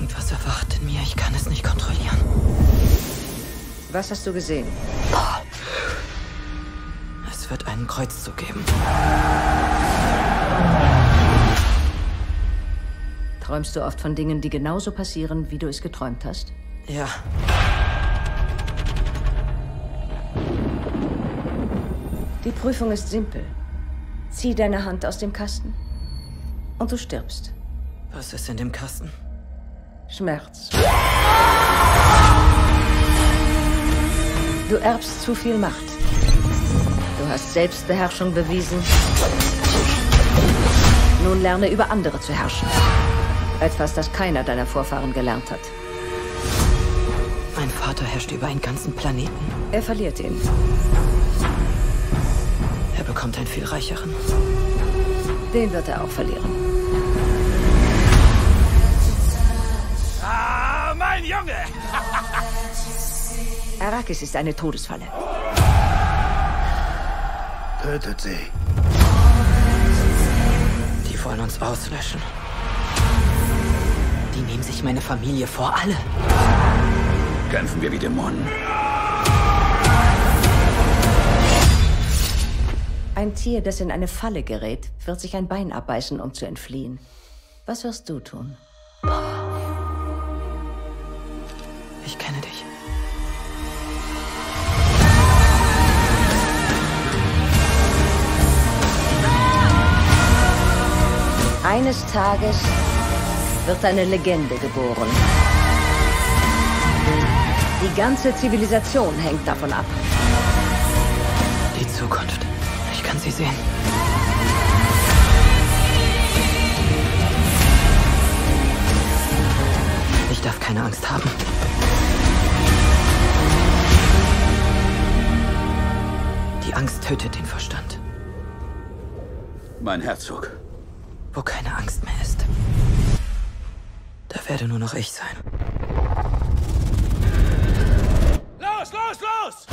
Irgendwas erwacht in mir. Ich kann es nicht kontrollieren. Was hast du gesehen? Es wird einen Kreuzzug geben. Träumst du oft von Dingen, die genauso passieren, wie du es geträumt hast? Ja. Die Prüfung ist simpel. Zieh deine Hand aus dem Kasten und du stirbst. Was ist in dem Kasten? Schmerz. Du erbst zu viel Macht. Du hast Selbstbeherrschung bewiesen. Nun lerne über andere zu herrschen. Etwas, das keiner deiner Vorfahren gelernt hat. Mein Vater herrscht über einen ganzen Planeten. Er verliert ihn. Er bekommt einen viel reicheren. Den wird er auch verlieren. Ah, mein Junge! Arrakis ist eine Todesfalle. Tötet sie. Die wollen uns auslöschen. Die nehmen sich meine Familie vor, alle. Kämpfen wir wie Dämonen. Ein Tier, das in eine Falle gerät, wird sich ein Bein abbeißen, um zu entfliehen. Was wirst du tun? Ich kenne dich. Eines Tages wird eine Legende geboren. Die ganze Zivilisation hängt davon ab. Die Zukunft. Ich kann sie sehen. Ich darf keine Angst haben. Die Angst tötet den Verstand. Mein Herzog. Wo keine Angst mehr ist, da werde nur noch ich sein. Los, los, los!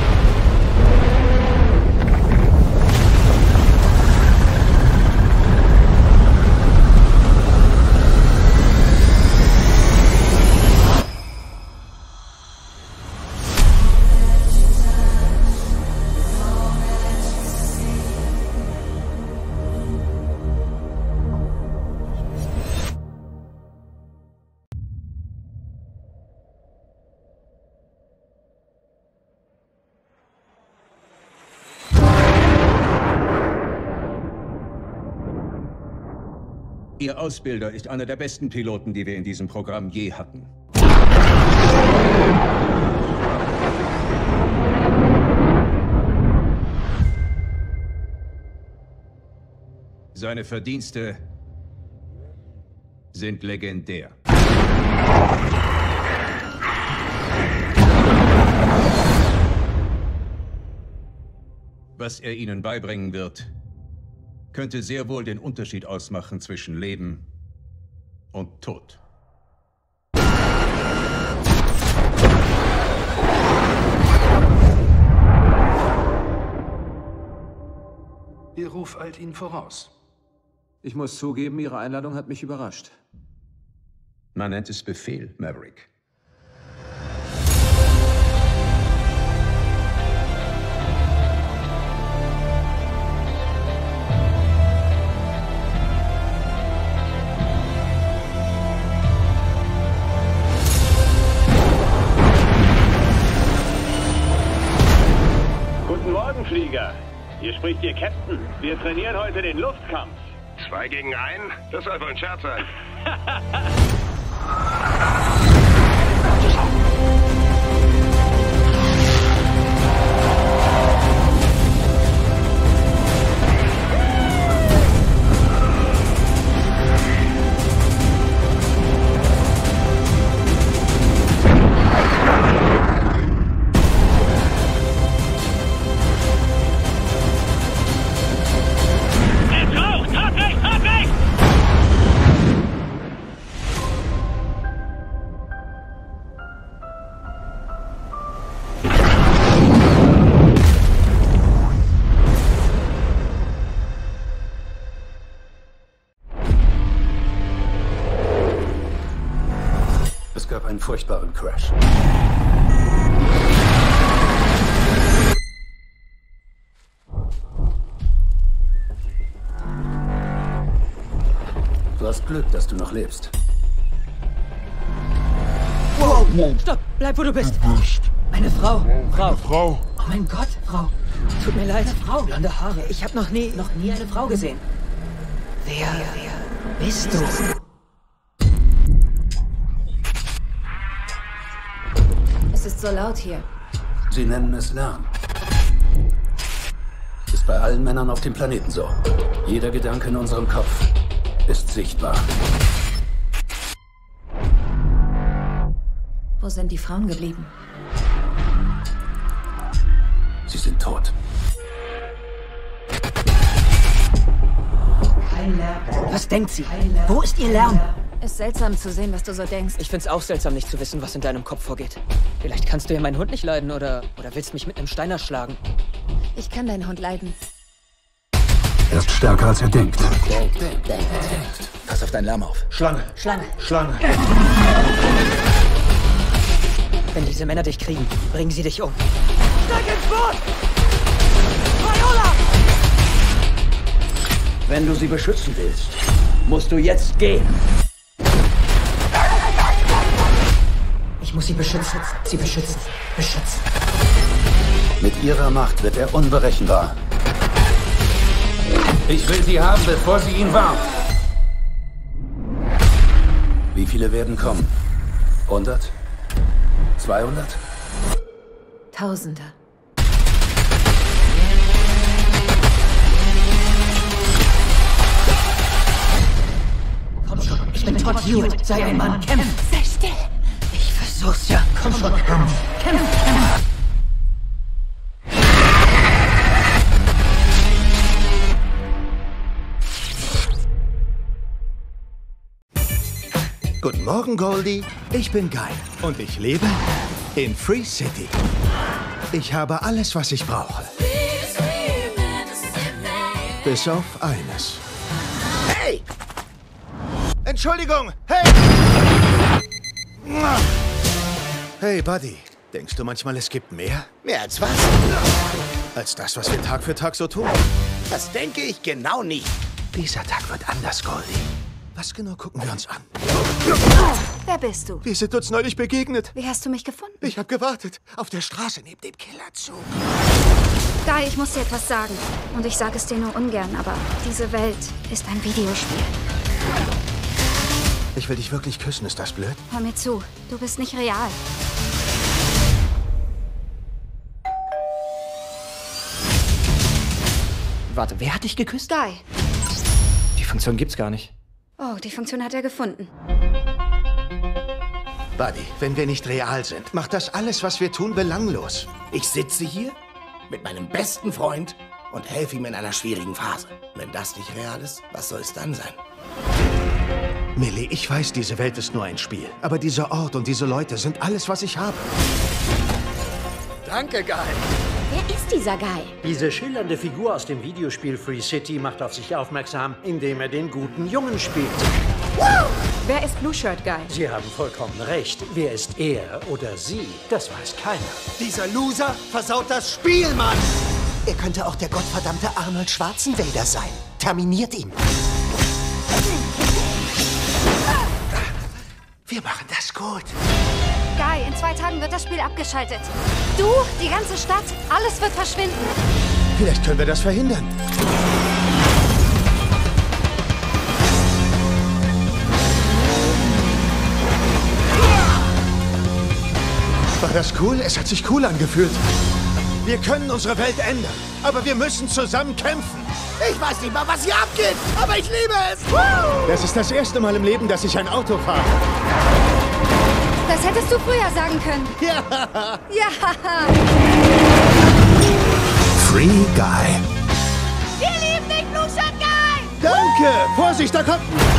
Ihr Ausbilder ist einer der besten Piloten, die wir in diesem Programm je hatten. Seine Verdienste sind legendär. Was er ihnen beibringen wird, könnte sehr wohl den Unterschied ausmachen zwischen Leben und Tod. Ihr Ruf eilt Ihnen voraus. Ich muss zugeben, Ihre Einladung hat mich überrascht. Man nennt es Befehl, Maverick. Guten Morgen, Flieger. Hier spricht Ihr Captain. Wir trainieren heute den Luftkampf. 2 gegen 1? Das soll wohl ein Scherz sein. gab einen furchtbaren Crash. Du hast Glück, dass du noch lebst. Wow! Stopp! Bleib, wo du bist! Eine Frau! Frau! Oh mein Gott, Frau! Tut mir leid, Frau! Blonde Haare. Ich habe noch nie eine Frau gesehen. Wer bist du? Es ist so laut hier. Sie nennen es Lärm. Ist bei allen Männern auf dem Planeten so. Jeder Gedanke in unserem Kopf ist sichtbar. Wo sind die Frauen geblieben? Sie sind tot. Was denkt sie? Wo ist ihr Lärm? Ist seltsam zu sehen, was du so denkst. Ich find's auch seltsam, nicht zu wissen, was in deinem Kopf vorgeht. Vielleicht kannst du ja meinen Hund nicht leiden oder willst mich mit einem Stein erschlagen. Ich kann deinen Hund leiden. Er ist stärker, als er denkt. Pass auf deinen Lärm auf. Schlange. Wenn diese Männer dich kriegen, bringen sie dich um. Steig ins Boot! Viola! Wenn du sie beschützen willst, musst du jetzt gehen. Ich muss sie beschützen. Sie beschützen. Beschützen. Mit ihrer Macht wird er unberechenbar. Ich will sie haben, bevor sie ihn warnt. Wie viele werden kommen? 100? 200? Tausende. Komm schon, ich bin Todd Hewitt. Sei ein Mann, kämpf. Sei still. Ich versuch's ja. Komm schon, kämpf. Guten Morgen, Goldie. Ich bin Guy und ich lebe in Free City. Ich habe alles, was ich brauche. Bis auf eines. Hey! Entschuldigung! Hey! Hey, Buddy. Denkst du manchmal, es gibt mehr? Mehr als was? Als das, was wir Tag für Tag so tun? Das denke ich genau nicht. Dieser Tag wird anders, Goldie. Was genau gucken wir uns an? Wer bist du? Wir sind uns neulich begegnet. Wie hast du mich gefunden? Ich habe gewartet. Auf der Straße neben dem Killerzug. Guy, ich muss dir etwas sagen. Und ich sage es dir nur ungern, aber diese Welt ist ein Videospiel. Ich will dich wirklich küssen, ist das blöd? Hör mir zu, du bist nicht real. Warte, wer hat dich geküsst? Guy. Die Funktion gibt's gar nicht. Oh, die Funktion hat er gefunden. Buddy, wenn wir nicht real sind, macht das alles, was wir tun, belanglos. Ich sitze hier mit meinem besten Freund und helfe ihm in einer schwierigen Phase. Wenn das nicht real ist, was soll es dann sein? Millie, ich weiß, diese Welt ist nur ein Spiel. Aber dieser Ort und diese Leute sind alles, was ich habe. Danke, Guy. Wer ist dieser Guy? Diese schillernde Figur aus dem Videospiel Free City macht auf sich aufmerksam, indem er den guten Jungen spielt. Wer ist Blue Shirt Guy? Sie haben vollkommen recht. Wer ist er oder sie? Das weiß keiner. Dieser Loser versaut das Spiel, Mann! Er könnte auch der gottverdammte Arnold Schwarzenegger sein. Terminiert ihn. Wir machen das gut. Guy, in 2 Tagen wird das Spiel abgeschaltet. Du, die ganze Stadt, alles wird verschwinden. Vielleicht können wir das verhindern. War das cool? Es hat sich cool angefühlt. Wir können unsere Welt ändern, aber wir müssen zusammen kämpfen. Ich weiß nicht mal, was hier abgeht, aber ich liebe es. Das ist das erste Mal im Leben, dass ich ein Auto fahre. Das hättest du früher sagen können. Ja. Ja. Free Guy. Wir lieben dich, Blue Shirt Guy. Danke. Vorsicht, da kommt...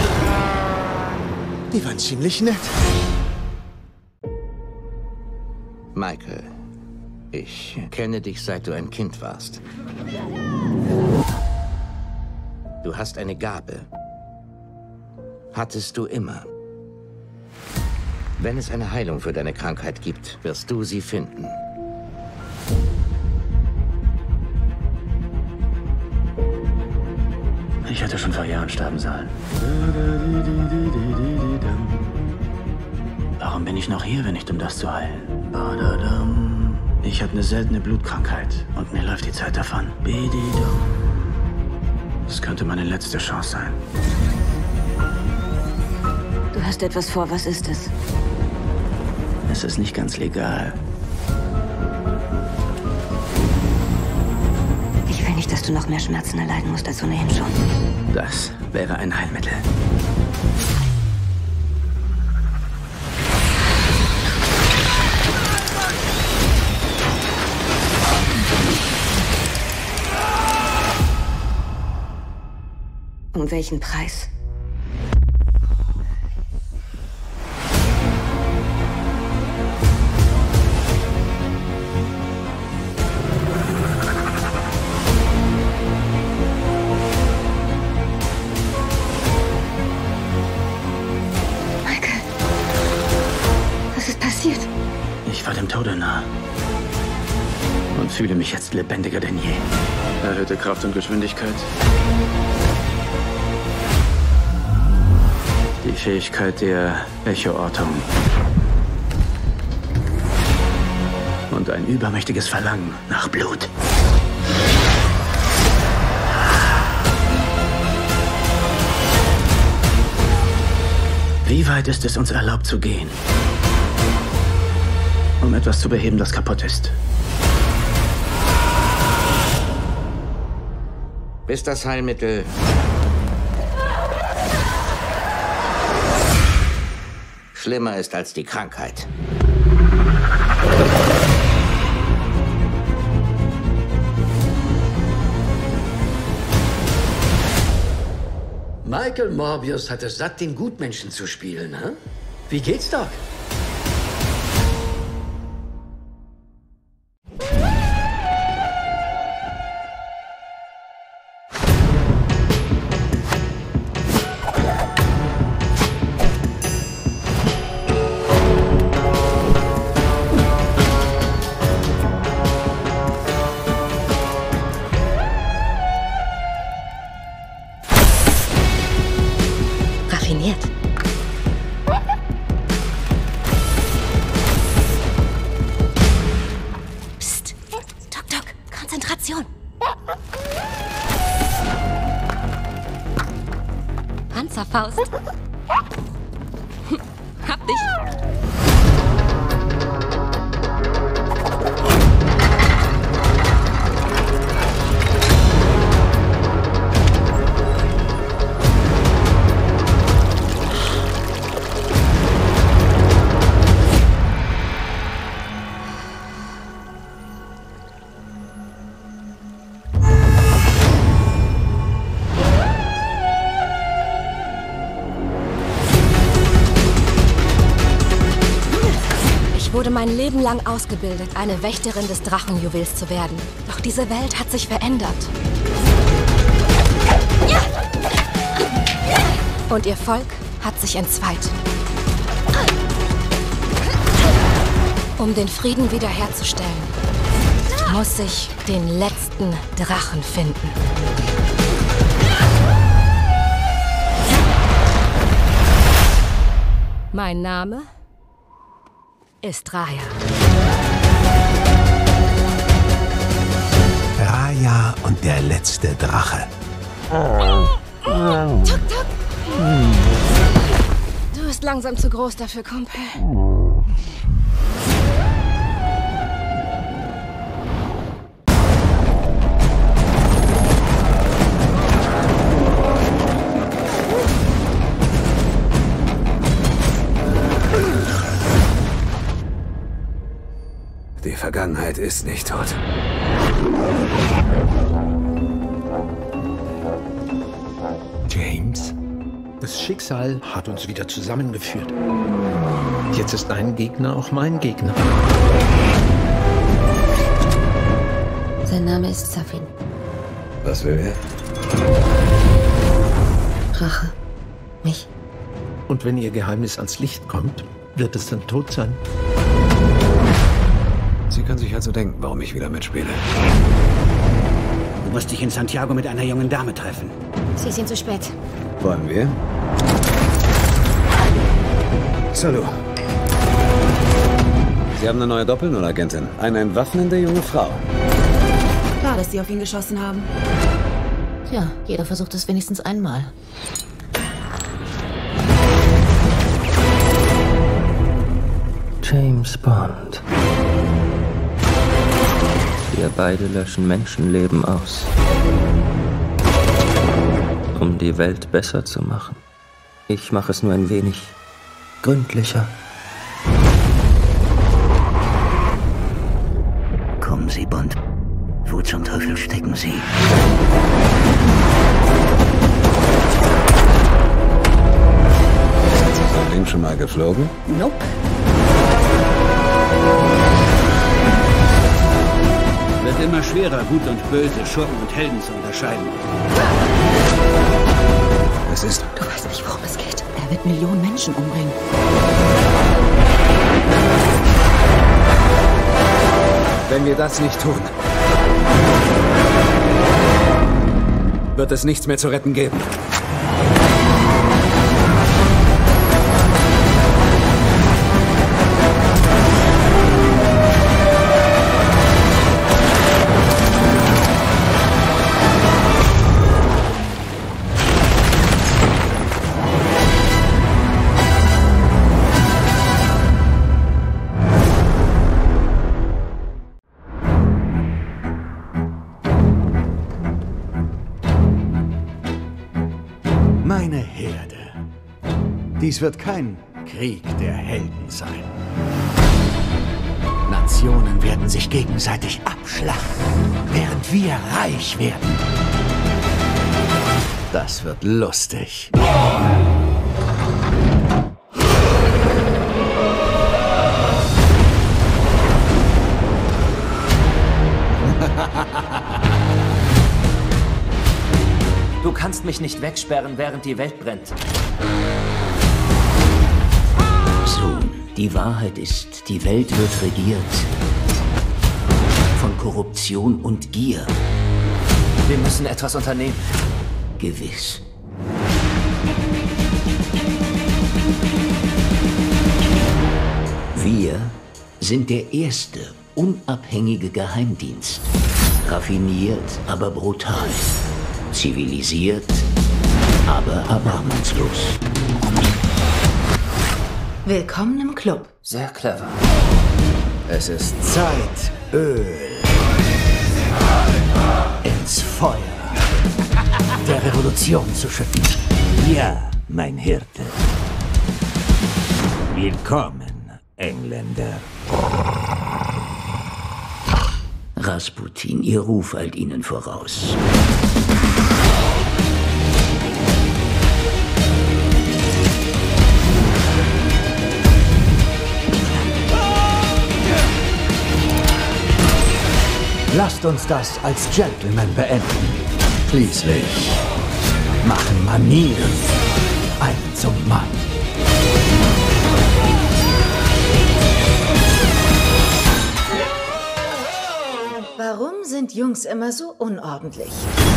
Die waren ziemlich nett. Michael, ich kenne dich, seit du ein Kind warst. Du hast eine Gabe. Hattest du immer. Wenn es eine Heilung für deine Krankheit gibt, wirst du sie finden. Ich hätte schon vor Jahren sterben sollen. Warum bin ich noch hier, wenn nicht um das zu heilen? Ich habe eine seltene Blutkrankheit und mir läuft die Zeit davon. Das könnte meine letzte Chance sein. Du hast etwas vor, was ist es? Es ist nicht ganz legal. Ich will nicht, dass du noch mehr Schmerzen erleiden musst als ohnehin schon. Das wäre ein Heilmittel. Um welchen Preis? Michael, was ist passiert? Ich war dem Tode nah. Und fühle mich jetzt lebendiger denn je. Erhöhte Kraft und Geschwindigkeit. Die Fähigkeit der Echoortung. Und ein übermächtiges Verlangen nach Blut. Wie weit ist es uns erlaubt zu gehen, um etwas zu beheben, das kaputt ist? Bis das Heilmittel schlimmer ist als die Krankheit. Michael Morbius hat es satt, den Gutmenschen zu spielen, hä? Wie geht's, Doc? Raffiniert. Psst. Doc, Doc, Konzentration. Panzerfaust. Hab dich. Ich wurde mein Leben lang ausgebildet, eine Wächterin des Drachenjuwels zu werden. Doch diese Welt hat sich verändert. Und ihr Volk hat sich entzweit. Um den Frieden wiederherzustellen, muss ich den letzten Drachen finden. Mein Name ist Raya. Raya und der letzte Drache. Tuk, tuk. Du bist langsam zu groß dafür, Kumpel. Die Vergangenheit ist nicht tot. James, das Schicksal hat uns wieder zusammengeführt. Jetzt ist dein Gegner auch mein Gegner. Sein Name ist Safin. Was will er? Rache. Mich. Und wenn ihr Geheimnis ans Licht kommt, Wird es dann tot sein? Sie können sich also denken, warum ich wieder mitspiele. Du musst dich in Santiago mit einer jungen Dame treffen. Sie sind zu spät. Wollen wir? Salut. Sie haben eine neue Doppel-Null-Agentin. Eine entwaffnende junge Frau. Klar, dass Sie auf ihn geschossen haben. Tja, jeder versucht es wenigstens einmal. James Bond. Wir beide löschen Menschenleben aus, um die Welt besser zu machen. Ich mache es nur ein wenig gründlicher. Kommen Sie, Bond. Wo zum Teufel stecken Sie? Sind Sie so ein schon mal geflogen? Nope. Wird immer schwerer, Gut und Böse, Schurken und Helden zu unterscheiden. Was ist? Du weißt nicht, worum es geht. Er wird Millionen Menschen umbringen. Wenn wir das nicht tun, wird es nichts mehr zu retten geben. Meine Herde. Dies wird kein Krieg der Helden sein. Nationen werden sich gegenseitig abschlachten, während wir reich werden. Das wird lustig. Du kannst mich nicht wegsperren, während die Welt brennt. Sohn, die Wahrheit ist, die Welt wird regiert von Korruption und Gier. Wir müssen etwas unternehmen. Gewiss. Wir sind der erste unabhängige Geheimdienst. Raffiniert, aber brutal. Zivilisiert, aber erbarmungslos. Willkommen im Club. Sehr clever. Es ist Zeit, Öl ins Feuer der Revolution zu schütten. Ja, mein Hirte. Willkommen, Engländer. Rasputin, Ihr Ruf eilt Ihnen voraus. Lasst uns das als Gentlemen beenden. Schließlich machen Manieren einen zum Mann. Warum sind Jungs immer so unordentlich?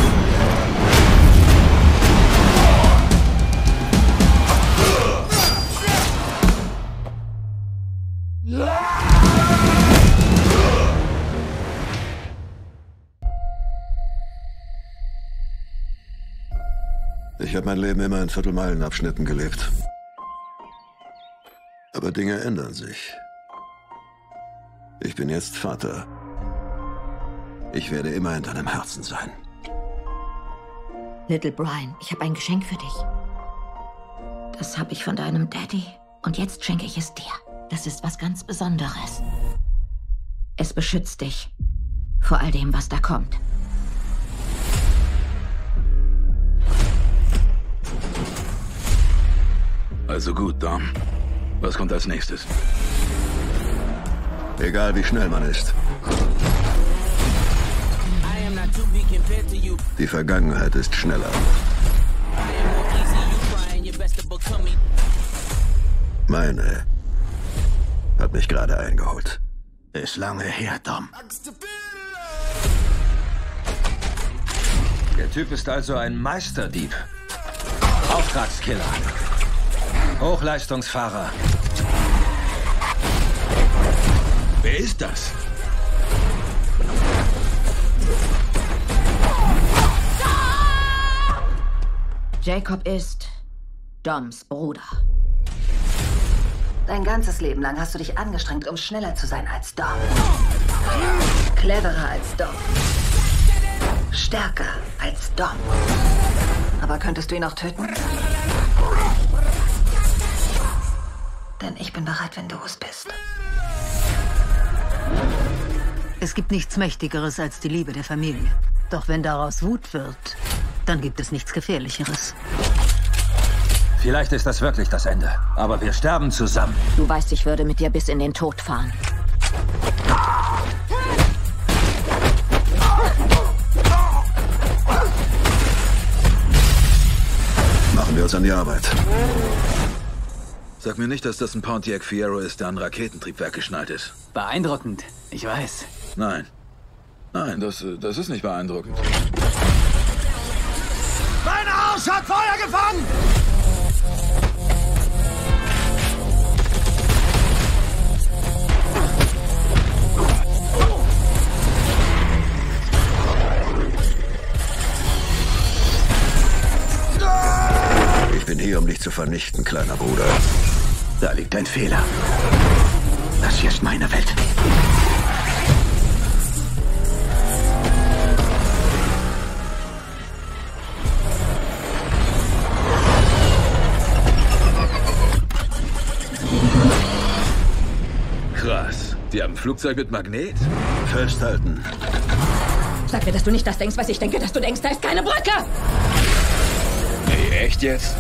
Ich habe mein Leben immer in Viertelmeilenabschnitten gelebt. Aber Dinge ändern sich. Ich bin jetzt Vater. Ich werde immer in deinem Herzen sein. Little Brian, ich habe ein Geschenk für dich. Das habe ich von deinem Daddy und jetzt schenke ich es dir. Das ist was ganz Besonderes. Es beschützt dich vor all dem, was da kommt. Also gut, Dom. Was kommt als nächstes? Egal wie schnell man ist. Die Vergangenheit ist schneller. Meine hat mich gerade eingeholt. Ist lange her, Dom. Der Typ ist also ein Meisterdieb. Auftragskiller. Hochleistungsfahrer. Wer ist das? Jacob ist Doms Bruder. Dein ganzes Leben lang hast du dich angestrengt, um schneller zu sein als Dom. Cleverer als Dom. Stärker als Dom. Aber könntest du ihn auch töten? Denn ich bin bereit, wenn du es bist. Es gibt nichts Mächtigeres als die Liebe der Familie. Doch wenn daraus Wut wird, dann gibt es nichts Gefährlicheres. Vielleicht ist das wirklich das Ende. Aber wir sterben zusammen. Du weißt, ich würde mit dir bis in den Tod fahren. Machen wir uns an die Arbeit. Sag mir nicht, dass das ein Pontiac Fiero ist, der an Raketentriebwerk geschnallt ist. Beeindruckend, ich weiß. Nein. Nein, das ist nicht beeindruckend. Mein Arsch hat Feuer gefangen! Ich bin hier, um dich zu vernichten, kleiner Bruder. Da liegt ein Fehler. Das hier ist meine Welt. Krass. Die haben ein Flugzeug mit Magnet? Festhalten. Sag mir, dass du nicht das denkst, was ich denke, dass du denkst. Da ist keine Brücke! Hey, echt jetzt?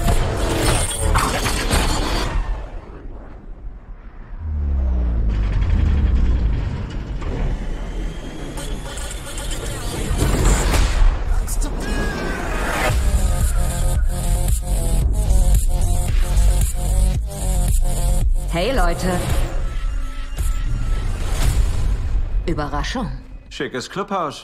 Hey, Leute. Überraschung. Schickes Clubhaus.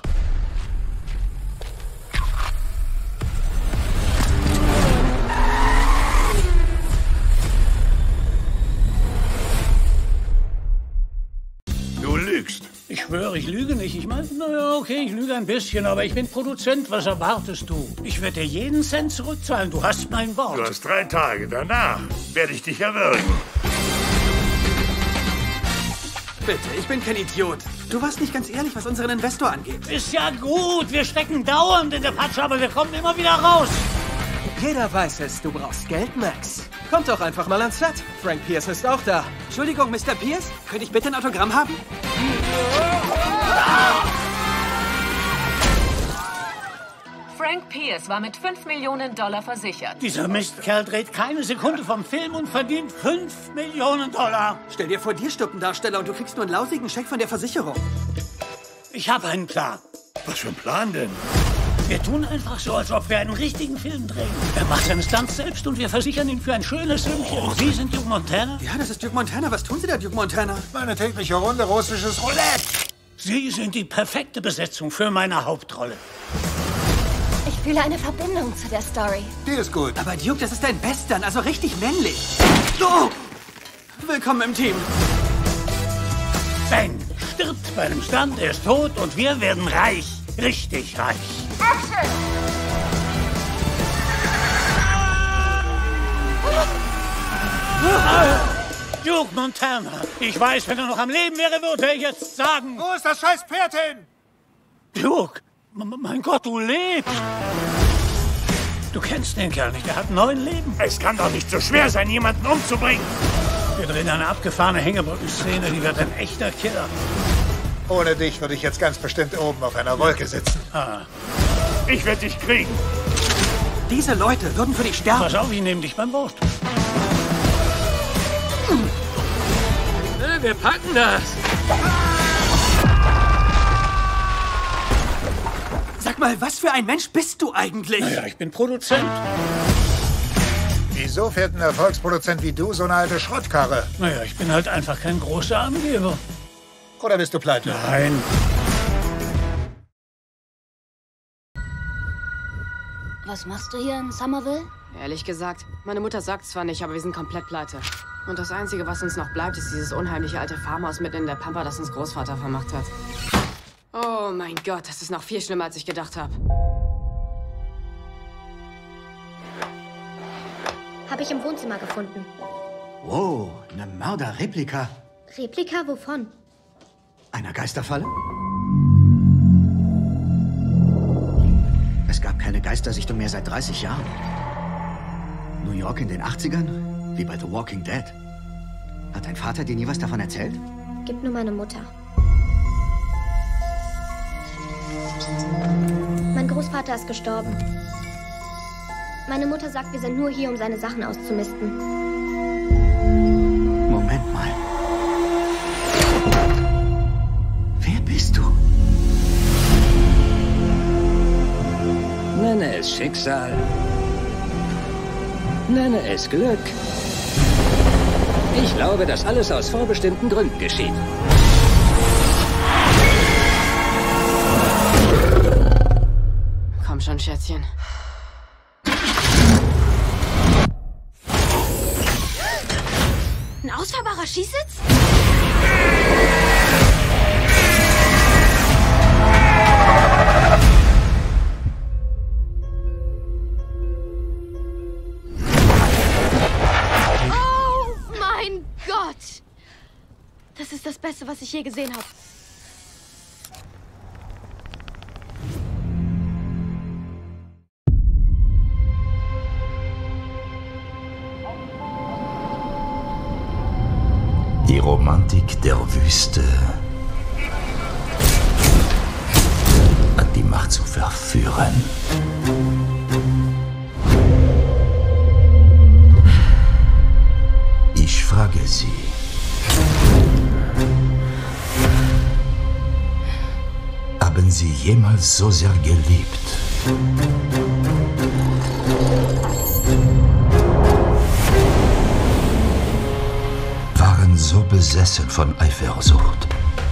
Du lügst. Ich schwöre, ich lüge nicht. Ich meine, naja, okay, ich lüge ein bisschen, aber ich bin Produzent. Was erwartest du? Ich werde dir jeden Cent zurückzahlen. Du hast mein Wort. Du hast 3 Tage. Danach werde ich dich erwürgen. Bitte, ich bin kein Idiot. Du warst nicht ganz ehrlich, was unseren Investor angeht. Ist ja gut. Wir stecken dauernd in der Patsche, aber wir kommen immer wieder raus. Jeder weiß es, du brauchst Geld, Max. Kommt doch einfach mal ans Set. Frank Pierce ist auch da. Entschuldigung, Mr. Pierce, könnte ich bitte ein Autogramm haben? Frank Pierce war mit $5 Millionen versichert. Dieser Mistkerl dreht keine Sekunde vom Film und verdient $5 Millionen. Stell dir vor, dir stirbt ein Darsteller und du kriegst nur einen lausigen Scheck von der Versicherung. Ich habe einen Plan. Was für ein Plan denn? Wir tun einfach so, als ob wir einen richtigen Film drehen. Er macht seine Stunts selbst und wir versichern ihn für ein schönes Sümmchen. Sie sind Duke Montana? Ja, das ist Duke Montana. Was tun Sie da, Duke Montana? Meine tägliche Runde russisches Roulette. Sie sind die perfekte Besetzung für meine Hauptrolle. Ich fühle eine Verbindung zu der Story. Die ist gut. Aber Duke, das ist ein Western, also richtig männlich. Oh! Willkommen im Team. Ben stirbt bei einem Stunt, er ist tot und wir werden reich. Richtig reich. Action! Duke Montana. Ich weiß, wenn er noch am Leben wäre, würde er jetzt sagen... Wo ist das scheiß Pferd hin? Duke, mein Gott, du lebst. Du kennst den Kerl nicht, er hat 9 Leben. Es kann doch nicht so schwer sein, jemanden umzubringen. Wir drehen eine abgefahrene Hängebrückenszene, die wird ein echter Killer. Ohne dich würde ich jetzt ganz bestimmt oben auf einer Wolke sitzen. Ich werde dich kriegen. Diese Leute würden für dich sterben. Pass auf, ich nehme dich beim Boot. Wir packen das. Sag mal, was für ein Mensch bist du eigentlich? Naja, ich bin Produzent. Wieso fährt ein Erfolgsproduzent wie du so eine alte Schrottkarre? Naja, ich bin halt einfach kein großer Angeber. Oder bist du pleite? Nein. Was machst du hier in Somerville? Ehrlich gesagt, meine Mutter sagt zwar nicht, aber wir sind komplett pleite. Und das Einzige, was uns noch bleibt, ist dieses unheimliche alte Farmhaus mitten in der Pampa, das uns Großvater vermacht hat. Oh mein Gott, das ist noch viel schlimmer, als ich gedacht habe. Habe ich im Wohnzimmer gefunden. Wow, eine Mörderreplika. Replika wovon? Einer Geisterfalle? Es gab keine Geistersichtung mehr seit 30 Jahren. New York in den 80ern? Wie bei The Walking Dead. Hat dein Vater dir nie was davon erzählt? Gib nur meine Mutter. Mein Großvater ist gestorben. Meine Mutter sagt, wir sind nur hier, um seine Sachen auszumisten. Moment mal. Wer bist du? Nenne es Schicksal. Nenne es Glück. Ich glaube, dass alles aus vorbestimmten Gründen geschieht. Komm schon, Schätzchen. Ein ausfahrbarer Skisitz? Oh mein Gott! Das ist das Beste, was ich je gesehen habe. Die Romantik der Wüste hat die Macht zu verführen. Ich frage Sie. Haben Sie jemals so sehr geliebt? Waren so besessen von Eifersucht,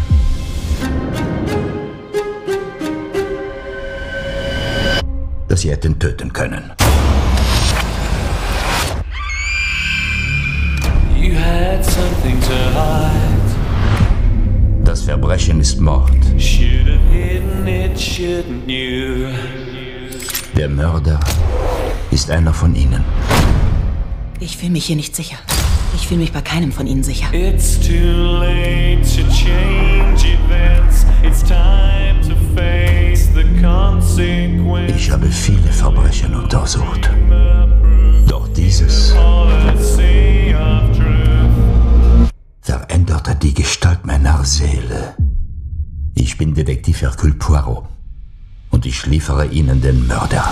dass Sie hätten töten können. You had something to hide. Das Verbrechen ist Mord. Should have hidden it, shouldn't you? Der Mörder ist einer von Ihnen. Ich fühle mich hier nicht sicher. Ich fühle mich bei keinem von Ihnen sicher. It's too late to change events. It's time to face the consequences. Ich habe viele Verbrechen untersucht. Doch dieses veränderte die Gestalt meiner Seele. Ich bin Detektiv Hercule Poirot und ich liefere Ihnen den Mörder.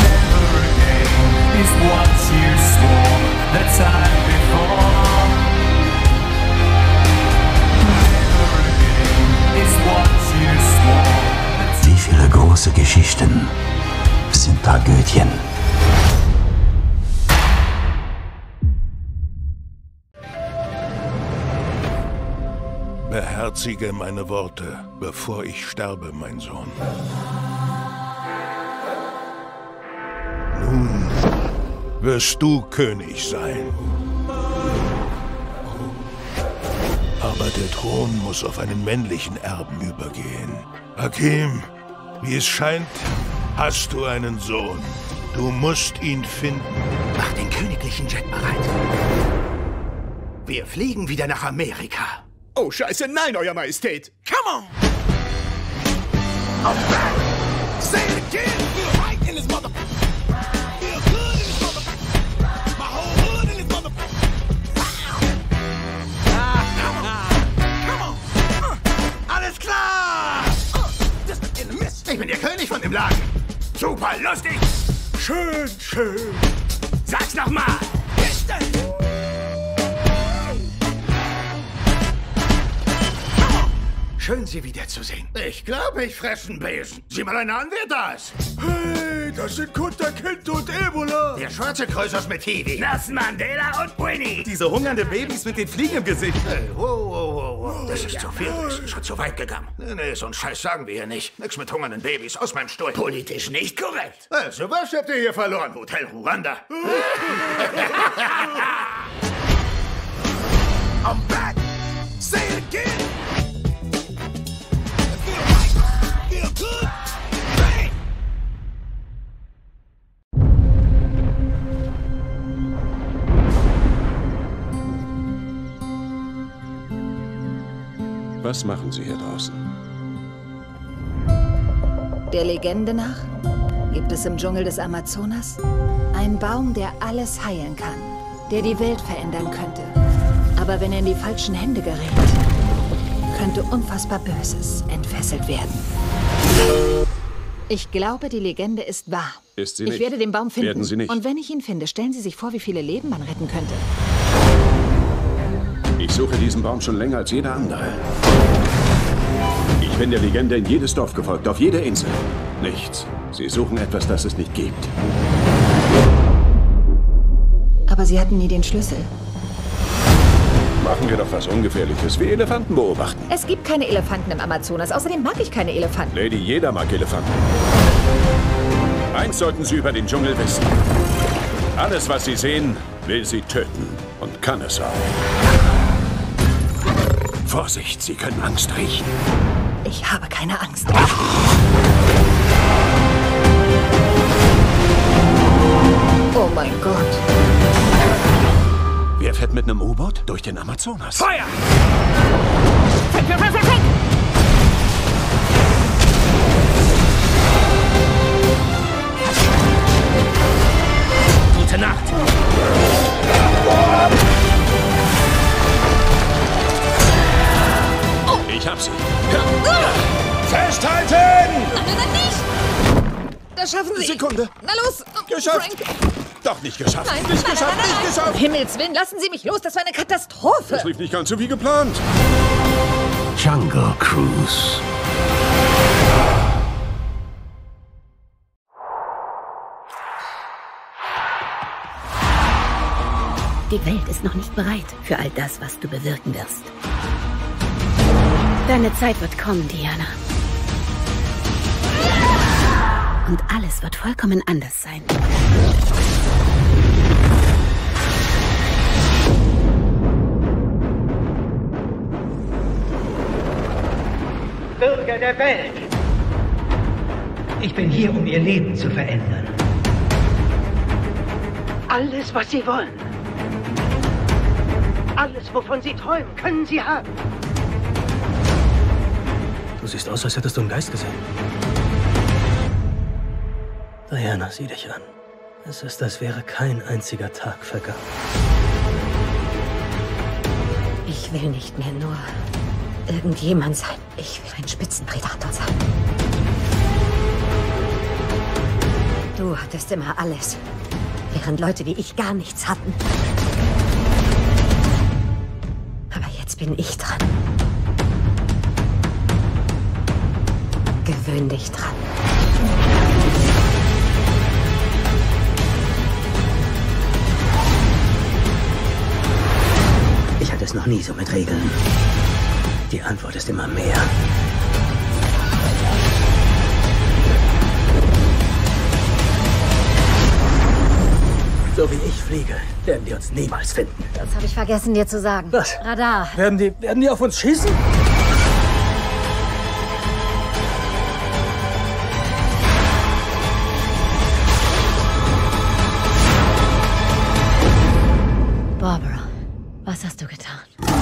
Wie viele große Geschichten sind Tragödien? Beherzige meine Worte, bevor ich sterbe, mein Sohn. Nun wirst du König sein. Aber der Thron muss auf einen männlichen Erben übergehen. Hakim, wie es scheint, hast du einen Sohn. Du musst ihn finden. Mach den königlichen Jet bereit. Wir fliegen wieder nach Amerika. Oh, Scheiße, nein, Euer Majestät! Come on! Say it again! Feel right in this mother... Feel good in this mother... My whole hood in this mother... Come on! Alles klar! Ich bin der König von dem Laden. Super lustig! Schön, schön! Sag's nochmal! Schön, Sie wiederzusehen. Ich glaube, ich fresse einen Besen. Sieh mal einer an, wer da ist. Hey, Das sind Kunter Kinte und Ebola. Der schwarze Kreuzer mit Hiwi. Nelson Mandela und Winnie. Diese hungernden Babys mit den Fliegen im Gesicht. Hey, wow. Das ist zu viel. Du bist einen Schritt zu weit gegangen. Nee, so einen Scheiß sagen wir hier nicht. Nix mit hungernden Babys. Aus meinem Stuhl. Politisch nicht korrekt. Also, was habt ihr hier verloren? Hotel Ruanda. I'm back. Say it again. Feel good. Bang. Was machen Sie hier draußen? Der Legende nach gibt es im Dschungel des Amazonas einen Baum, der alles heilen kann, der die Welt verändern könnte. Aber wenn er in die falschen Hände gerät, könnte unfassbar Böses entfesselt werden. Ich glaube, die Legende ist wahr. Ist sie nicht? Ich werde den Baum finden. Werden Sie nicht. Und wenn ich ihn finde, stellen Sie sich vor, wie viele Leben man retten könnte. Ich suche diesen Baum schon länger als jeder andere. Ich bin der Legende in jedes Dorf gefolgt, auf jede Insel. Nichts. Sie suchen etwas, das es nicht gibt. Aber Sie hatten nie den Schlüssel. Machen wir doch was Ungefährliches, wie Elefanten beobachten. Es gibt keine Elefanten im Amazonas. Außerdem mag ich keine Elefanten. Lady, jeder mag Elefanten. Eins sollten Sie über den Dschungel wissen. Alles, was Sie sehen, will Sie töten. Und kann es auch. Vorsicht, Sie können Angst riechen. Ich habe keine Angst. Oh mein Gott. Wer fährt mit einem U-Boot durch den Amazonas? Feuer! Frank! Gute Nacht! Ich hab sie. Festhalten! Nein, nicht! Das schaffen Sie. Sekunde. Na los! Geschafft! Frank. Doch nicht geschafft. Nein, nicht geschafft, nicht geschafft. Um Himmels Willen, lassen Sie mich los. Das war eine Katastrophe. Das lief nicht ganz so wie geplant. Jungle Cruise. Die Welt ist noch nicht bereit für all das, was du bewirken wirst. Deine Zeit wird kommen, Diana. Und alles wird vollkommen anders sein. Bürger der Welt. Ich bin hier, um ihr Leben zu verändern. Alles, was sie wollen. Alles, wovon sie träumen, können sie haben. Du siehst aus, als hättest du einen Geist gesehen. Diana, sieh dich an. Es ist, als wäre kein einziger Tag vergangen. Ich will nicht mehr nur irgendjemand sein. Ich will ein Spitzenpredator sein. Du hattest immer alles, während Leute wie ich gar nichts hatten. Aber jetzt bin ich dran. Gewöhn dich dran. Ich hatte es noch nie so mit Regeln. Die Antwort ist immer mehr. So wie ich fliege, werden die uns niemals finden. Das habe ich vergessen, dir zu sagen. Was? Radar. Werden die auf uns schießen? Barbara, was hast du getan?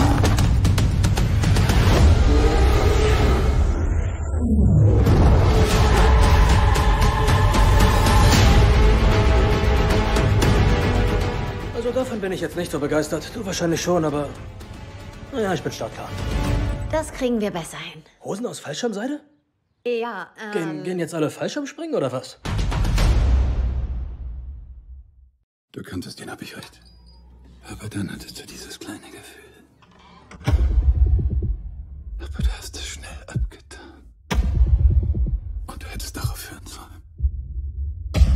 Also davon bin ich jetzt nicht so begeistert. Du wahrscheinlich schon, aber... Naja, ich bin startklar. Das kriegen wir besser hin. Hosen aus Fallschirmseide? Ja, Gehen jetzt alle Fallschirmspringen oder was? Du kanntest ihn, hab ich recht. Aber dann hattest du dieses kleine Gefühl. Aber du hast es schnell abgetan. Und du hättest darauf hören sollen.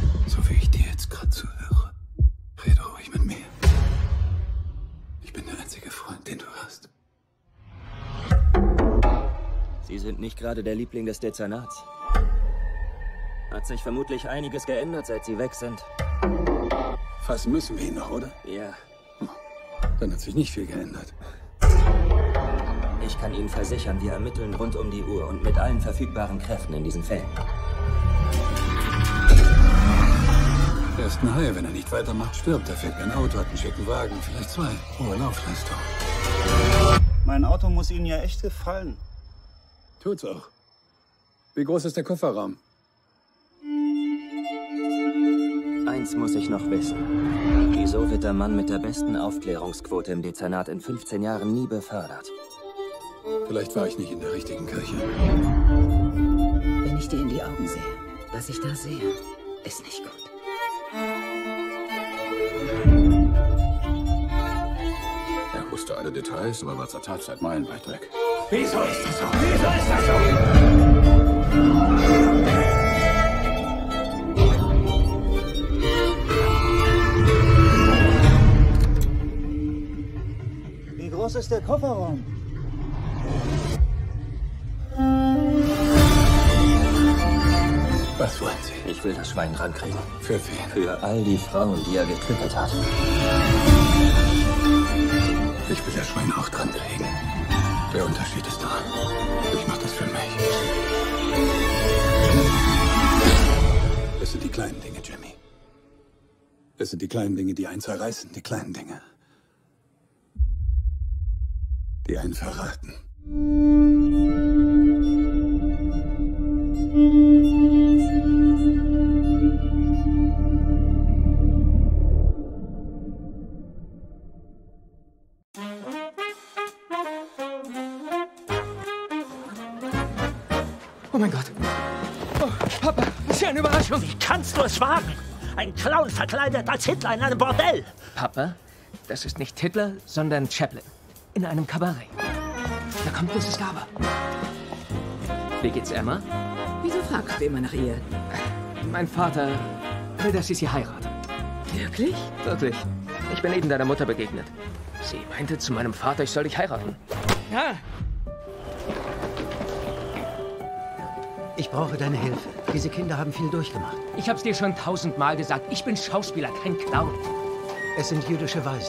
Sie sind nicht gerade der Liebling des Dezernats. Hat sich vermutlich einiges geändert, seit Sie weg sind. Fassen müssen wir ihn noch, oder? Ja. Dann hat sich nicht viel geändert. Ich kann Ihnen versichern, wir ermitteln rund um die Uhr und mit allen verfügbaren Kräften in diesen Fällen. Er ist ein Hai, wenn er nicht weitermacht, stirbt. Er fährt kein Auto, hat einen schicken Wagen, vielleicht 2. Hohe Laufleistung. Mein Auto muss Ihnen ja echt gefallen. Tut's auch. Wie groß ist der Kofferraum? Eins muss ich noch wissen. Wieso wird der Mann mit der besten Aufklärungsquote im Dezernat in 15 Jahren nie befördert? Vielleicht war ich nicht in der richtigen Kirche. Wenn ich dir in die Augen sehe, was ich da sehe, ist nicht gut. Er wusste alle Details, aber war zur Tatzeit meilenweit weg. Wieso ist das so? Wieso ist das so? Wie groß ist der Kofferraum? Was wollen Sie? Ich will das Schwein rankriegen. Für wen? Für all die Frauen, die er getötet hat. Ich will das Schwein auch dran kriegen. Der Unterschied ist da. Ich mach das für mich. Es sind die kleinen Dinge, Jimmy. Es sind die kleinen Dinge, die einen zerreißen. Die kleinen Dinge. Die einen verraten. Oh mein Gott. Oh, Papa, das ist ja eine Überraschung. Wie kannst du es wagen? Ein Clown verkleidet als Hitler in einem Bordell. Papa, das ist nicht Hitler, sondern Chaplin. In einem Kabarett. Da kommt Mrs. Garber. Wie geht's Emma? Wieso fragst du immer nach ihr? Mein Vater will, dass ich sie heirate. Wirklich? Wirklich. Ich bin eben deiner Mutter begegnet. Sie meinte zu meinem Vater, ich soll dich heiraten. Ja. Ich brauche deine Hilfe. Diese Kinder haben viel durchgemacht. Ich hab's dir schon 1000-mal gesagt. Ich bin Schauspieler, kein Clown. Es sind jüdische Waisen.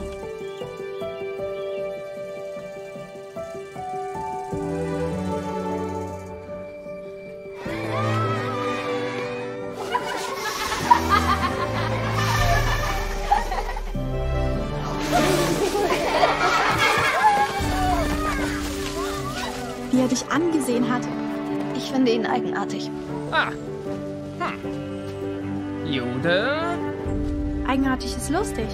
Wie er dich angesehen hat. Ich finde ihn eigenartig. Ah. Jude? Eigenartig ist lustig.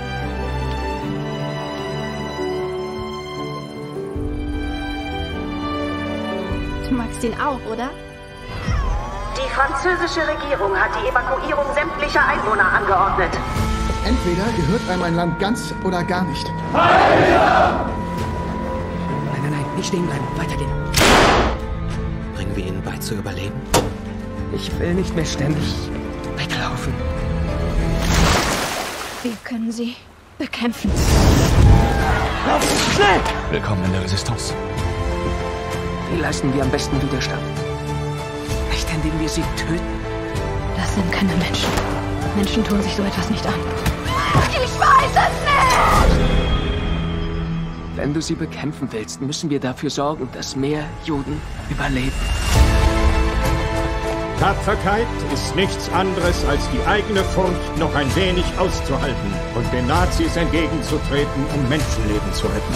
Du magst ihn auch, oder? Die französische Regierung hat die Evakuierung sämtlicher Einwohner angeordnet. Entweder gehört einem ein Land ganz oder gar nicht. Nein, nicht stehen bleiben, weitergehen. Bringen wir ihnen bei zu überleben? Ich will nicht mehr ständig weglaufen. Wir können sie bekämpfen. Lauf schnell! Willkommen in der Resistance. Wie leisten wir am besten Widerstand? Nicht indem wir sie töten. Das sind keine Menschen. Menschen tun sich so etwas nicht an. Ich weiß es nicht! Wenn du sie bekämpfen willst, müssen wir dafür sorgen, dass mehr Juden überleben. Tapferkeit ist nichts anderes als die eigene Furcht noch ein wenig auszuhalten und den Nazis entgegenzutreten, um Menschenleben zu retten.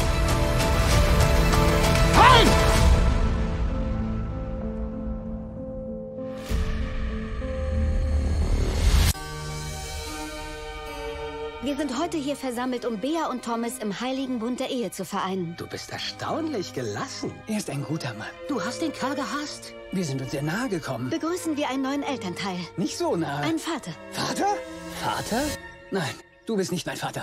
Halt! Wir sind heute hier versammelt, um Bea und Thomas im heiligen Bund der Ehe zu vereinen. Du bist erstaunlich gelassen. Er ist ein guter Mann. Du hast den Kerl gehasst. Wir sind uns sehr nahe gekommen. Begrüßen wir einen neuen Elternteil. Nicht so nahe. Einen Vater. Vater? Vater? Nein, du bist nicht mein Vater.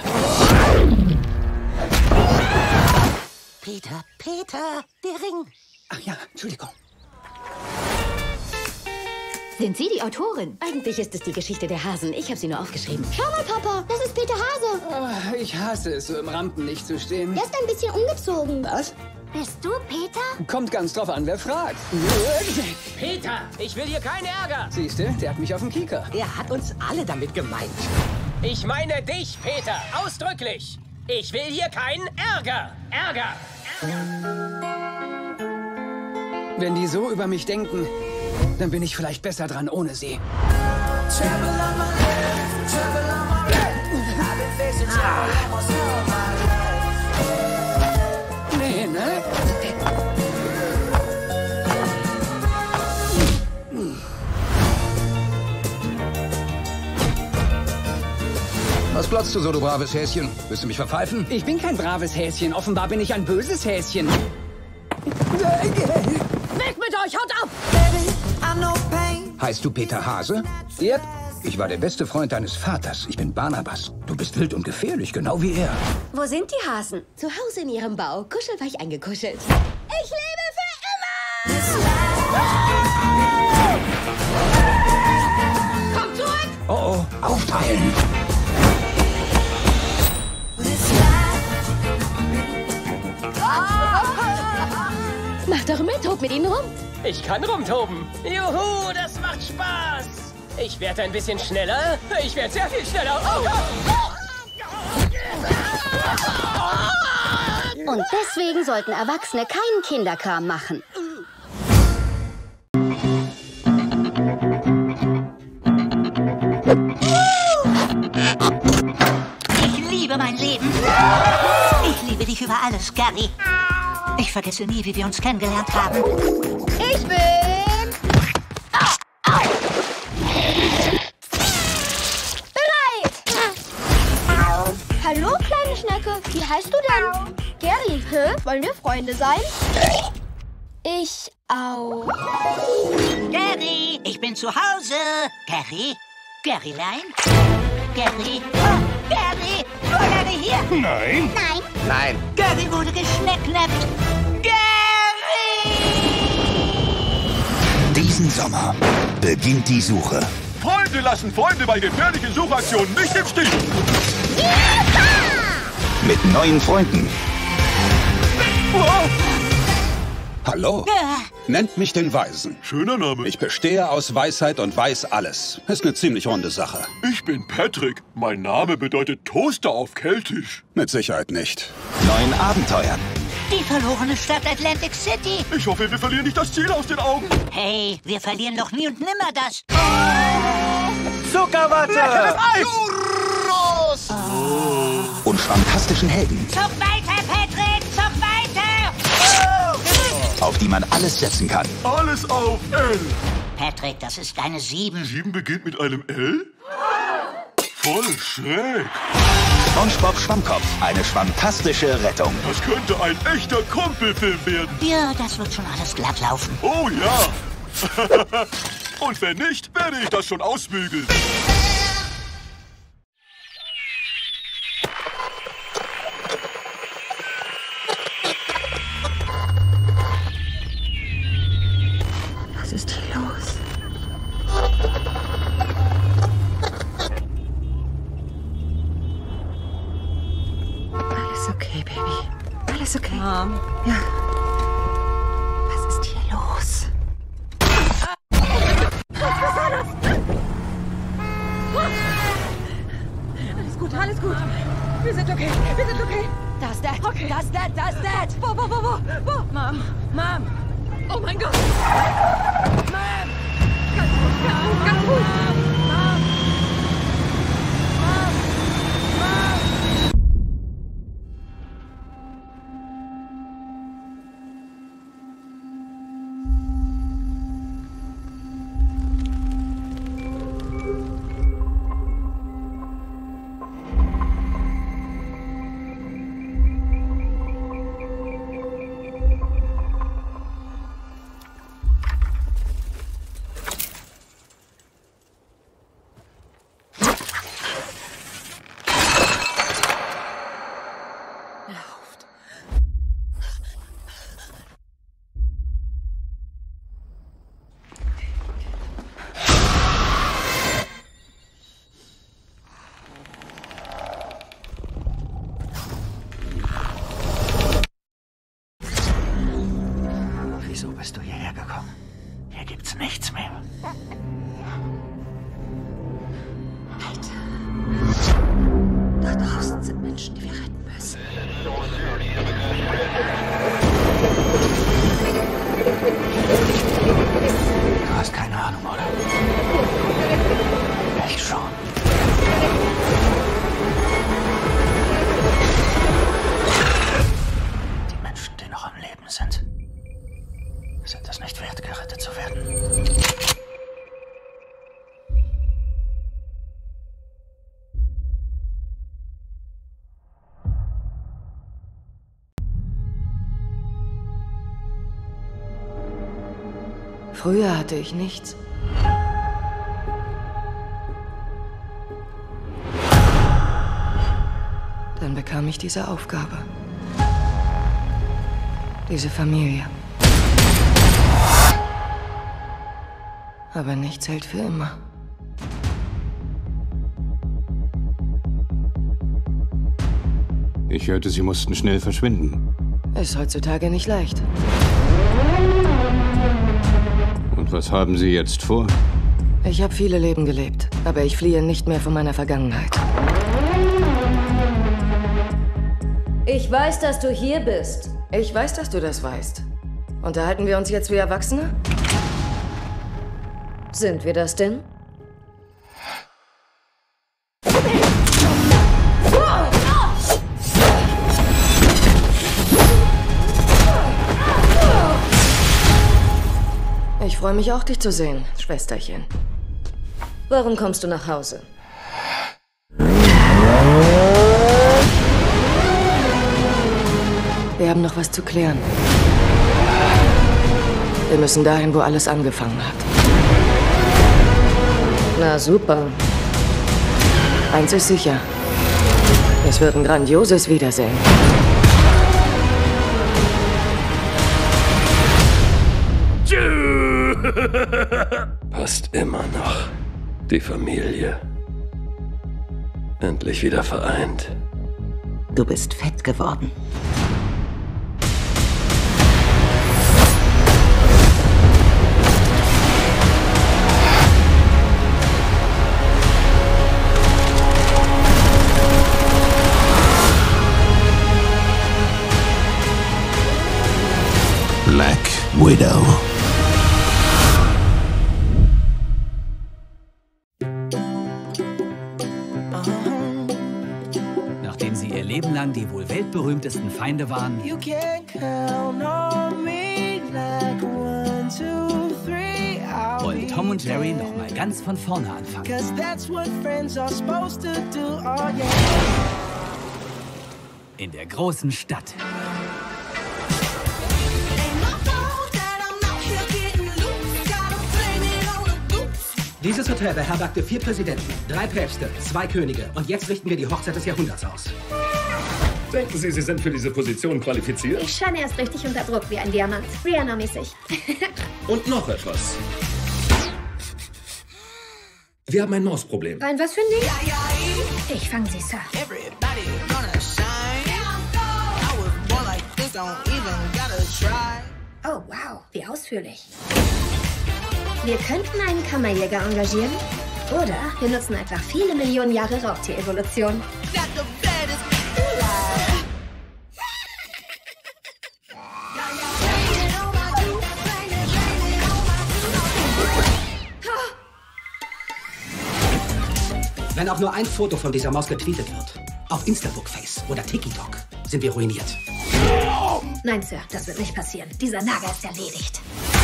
Peter, der Ring. Ach ja, Entschuldigung. Sind Sie die Autorin? Eigentlich ist es die Geschichte der Hasen. Ich habe sie nur aufgeschrieben. Schau mal, Papa, das ist Peter Hase. Oh, ich hasse es, so im Rampenlicht zu stehen. Der ist ein bisschen umgezogen. Was? Bist du Peter? Kommt ganz drauf an, wer fragt. Peter, ich will hier keinen Ärger. Siehste, der hat mich auf dem Kieker. Er hat uns alle damit gemeint. Ich meine dich, Peter, ausdrücklich. Ich will hier keinen Ärger. Ärger. Wenn die so über mich denken, dann bin ich vielleicht besser dran ohne sie. Nee, ne? Was glotzt du so, du braves Häschen? Willst du mich verpfeifen? Ich bin kein braves Häschen. Offenbar bin ich ein böses Häschen. Weg mit euch, haut ab! Heißt du Peter Hase? Yep. Ich war der beste Freund deines Vaters. Ich bin Barnabas. Du bist wild und gefährlich, genau wie er. Wo sind die Hasen? Zu Hause in ihrem Bau, kuschelweich eingekuschelt. Ich lebe für immer! Komm zurück! Oh, oh, aufteilen! Mach doch mit, tob mit ihnen rum. Ich kann rumtoben. Juhu, das macht Spaß. Ich werde ein bisschen schneller. Ich werde sehr viel schneller. Und deswegen sollten Erwachsene keinen Kinderkram machen. Ich liebe mein Leben. Ich liebe dich über alles, Gary. Ich vergesse nie, wie wir uns kennengelernt haben. Ich bin... bereit! Hallo, kleine Schnecke. Wie heißt du denn? Gary. Hä? Wollen wir Freunde sein? Ich auch. Gary, ich bin zu Hause. Gary? Garylein? Gary? Oh, Gary! Oh, Gary hier! Nein! Nein! Nein! Gary wurde geschnecknappt! Gary! Diesen Sommer beginnt die Suche. Freunde lassen Freunde bei gefährlichen Suchaktionen nicht im Stich. Mit neuen Freunden. Hallo? Nennt mich den Weisen. Schöner Name. Ich bestehe aus Weisheit und weiß alles. Ist eine ziemlich runde Sache. Ich bin Patrick. Mein Name bedeutet Toaster auf Keltisch. Mit Sicherheit nicht. Neuen Abenteuern. Die verlorene Stadt Atlantic City. Ich hoffe, wir verlieren nicht das Ziel aus den Augen. Hey, wir verlieren doch nie und nimmer das. Zuckerwatte! Leckeres Eis! Churros! Und fantastischen Helden. Zuck weiter, Patrick! Zuck weiter! Auf die man alles setzen kann. Alles auf L. Patrick, das ist eine 7. 7 beginnt mit einem L? Voll schräg. SpongeBob Schwammkopf. Eine schwammtastische Rettung. Das könnte ein echter Kumpelfilm werden. Ja, das wird schon alles glatt laufen. Oh ja. Und wenn nicht, werde ich das schon ausbügeln. Was ist hier los? Alles okay, Baby. Alles okay. Mom. Ja. Was ist hier los? Was war das? Alles gut, alles gut. Wir sind okay. Wir sind okay. Das ist Dad. Okay. Das ist Dad. Das ist Dad. Wo? Mom. Oh mein Gott. Mom. Ganz gut. Mom. Wieso bist du hierher gekommen? Hier gibt's nichts mehr. Alter. Da draußen sind Menschen, die wir retten müssen. Du hast keine Ahnung, oder? Ich schon. Die Menschen, die noch am Leben sind es nicht wert, gerettet zu werden. Früher hatte ich nichts. Dann bekam ich diese Aufgabe. Diese Familie. Aber nichts hält für immer. Ich hörte, Sie mussten schnell verschwinden. Ist heutzutage nicht leicht. Und was haben Sie jetzt vor? Ich habe viele Leben gelebt, aber ich fliehe nicht mehr von meiner Vergangenheit. Ich weiß, dass du hier bist. Ich weiß, dass du das weißt. Unterhalten wir uns jetzt wie Erwachsene? Sind wir das denn? Ich freue mich auch, dich zu sehen, Schwesterchen. Warum kommst du nach Hause? Wir haben noch was zu klären. Wir müssen dahin, wo alles angefangen hat. Na super. Eins ist sicher. Es wird ein grandioses Wiedersehen. Passt immer noch. Die Familie. Endlich wieder vereint. Du bist fett geworden. Black Widow. Nachdem sie ihr Leben lang die wohl weltberühmtesten Feinde waren, wollen Tom und Jerry noch mal ganz von vorne anfangen. In der großen Stadt. Dieses Hotel beherbergte 4 Präsidenten, 3 Päpste, 2 Könige. Und jetzt richten wir die Hochzeit des Jahrhunderts aus. Denken Sie, Sie sind für diese Position qualifiziert? Ich scheine erst richtig unter Druck wie ein Diamant. Rihanna-mäßig. Und noch etwas. Wir haben ein Mausproblem. Rein was für ein Ding? Ich fang sie, Sir. Oh, wow. Wie ausführlich. Wir könnten einen Kammerjäger engagieren. Oder wir nutzen einfach viele Millionen Jahre Raubtier-Evolution. Wenn auch nur ein Foto von dieser Maus getweetet wird, auf Instabook-Face oder TikTok, sind wir ruiniert. Nein, Sir, das wird nicht passieren. Dieser Nager ist erledigt.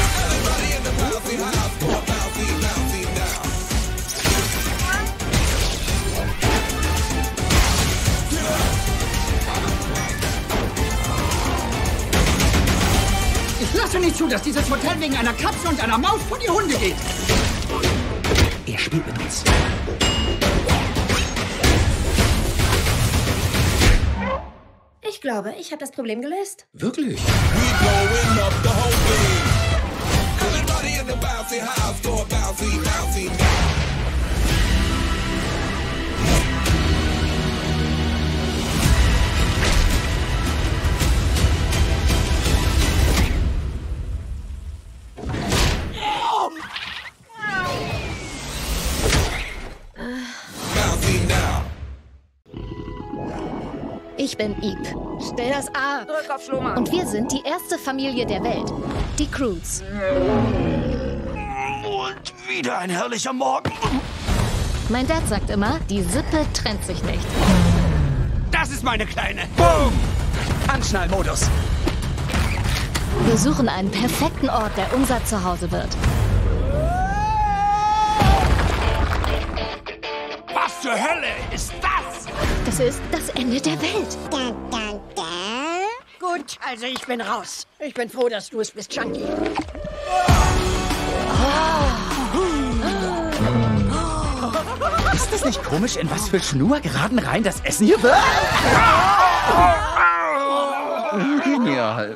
Ich lasse nicht zu, dass dieses Hotel wegen einer Katze und einer Maus vor die Hunde geht. Er spielt mit uns. Ich glaube, ich habe das Problem gelöst. Wirklich? Ich bin Eve. Stell das A. Drück auf Schlummer. Und wir sind die erste Familie der Welt. Die Croods. Und wieder ein herrlicher Morgen. Mein Dad sagt immer, die Sippe trennt sich nicht. Das ist meine Kleine. Boom! Anschnallmodus. Wir suchen einen perfekten Ort, der unser Zuhause wird. Was zur Hölle ist das? Das ist das Ende der Welt. Gut, also ich bin raus. Ich bin froh, dass du es bist, Chunky. Ist das nicht komisch, in was für Schnurgeraden rein das Essen hier wird? Genial.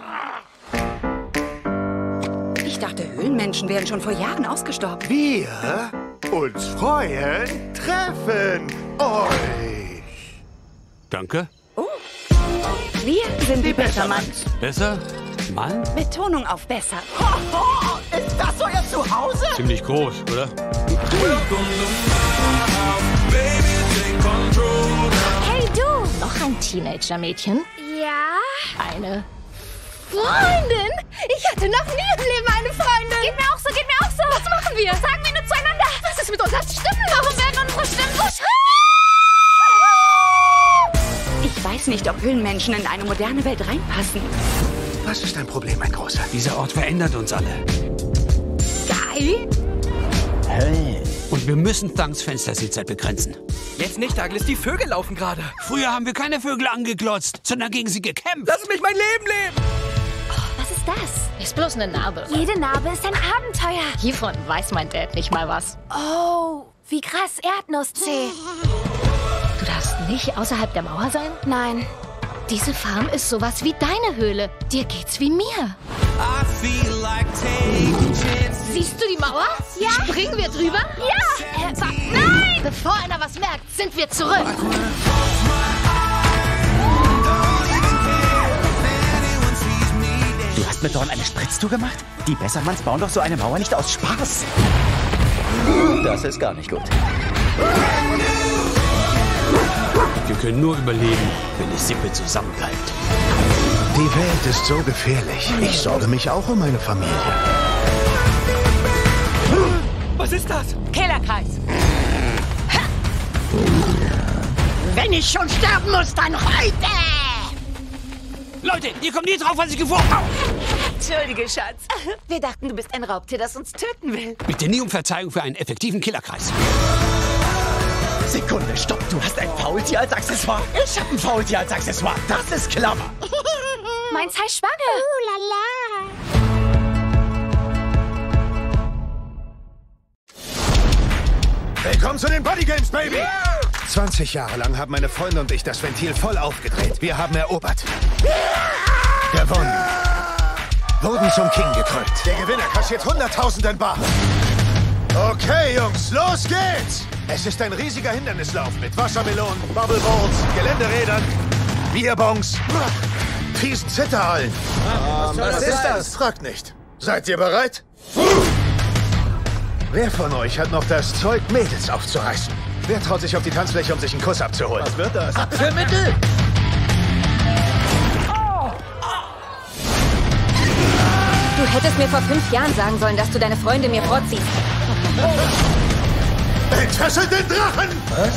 Ich dachte, Höhlenmenschen wären schon vor Jahren ausgestorben. Wir uns freuen, treffen euch. Danke. Wir sind die Bessermanns. Besser? Mann? Betonung auf besser. Ist das euer Zuhause? Ziemlich groß, oder? Hey du! Noch ein Teenager-Mädchen? Ja? Eine Freundin? Ich hatte noch nie im Leben eine Freundin. Geht mir auch so, geht mir auch so. Was machen wir? Sagen wir nur zueinander. Was ist mit unseren Stimmen? Warum werden unsere Stimmen so schrill? Ich weiß nicht, ob Höhlenmenschen in eine moderne Welt reinpassen. Was ist dein Problem, mein Großer? Dieser Ort verändert uns alle. Geil? Hey. Und wir müssen Thunks Fenstersitzheit begrenzen. Jetzt nicht, Douglas. Die Vögel laufen gerade. Früher haben wir keine Vögel angeglotzt, sondern gegen sie gekämpft. Lass mich mein Leben leben! Was ist das? ist bloß eine Narbe. Jede Narbe ist ein Abenteuer. Hiervon weiß mein Dad nicht mal was. Oh, wie krass, Erdnusszee. Du darfst nicht außerhalb der Mauer sein? Nein. Diese Farm ist sowas wie deine Höhle. Dir geht's wie mir. Siehst du die Mauer? Ja. Springen wir drüber? Ja. Nein! Bevor einer was merkt, sind wir zurück. Du hast mit Dawn eine Spritztour gemacht? Die Bessermanns bauen doch so eine Mauer nicht aus Spaß. Das ist gar nicht gut. Wir können nur überleben, wenn die Sippe zusammenbleibt. Die Welt ist so gefährlich. Ich sorge mich auch um meine Familie. Was ist das? Killerkreis. Wenn ich schon sterben muss, dann heute! Leute, ihr kommt nie drauf, was ich gefunden habe. Entschuldige, Schatz. Wir dachten, du bist ein Raubtier, das uns töten will. Bitte nie um Verzeihung für einen effektiven Killerkreis. Sekunde, stopp. Du hast ein Faultier als Accessoire? Ich habe ein Faultier als Accessoire. Das ist clever. Meins heißt Schwange. Lala. Willkommen zu den Buddy Games, Baby! 20 Jahre lang haben meine Freunde und ich das Ventil voll aufgedreht. Wir haben erobert. Gewonnen. Wurden zum King gekrönt. Der Gewinner kassiert 100.000 in Bar. Okay, Jungs, los geht's! Es ist ein riesiger Hindernislauf mit Wassermelonen, Bubbleballs, Geländerädern, Bierbongs, fiesen Zitterhallen. Was ist das? Fragt nicht. Seid ihr bereit? Wer von euch hat noch das Zeug, Mädels aufzureißen? Wer traut sich auf die Tanzfläche, um sich einen Kuss abzuholen? Was wird das? Abführmittel! Du hättest mir vor 5 Jahren sagen sollen, dass du deine Freunde mir vorziehst. Entfesselt den Drachen! Was?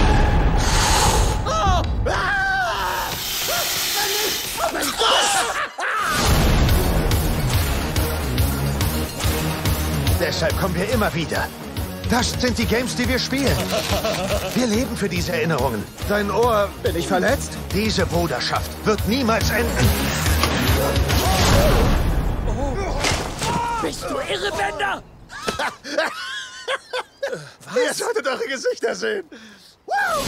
Deshalb kommen wir immer wieder. Das sind die Games, die wir spielen. Wir leben für diese Erinnerungen. Dein Ohr... Bin ich verletzt? Diese Bruderschaft wird niemals enden. Bist du irre, Bender? Ihr solltet eure Gesichter sehen. Wow.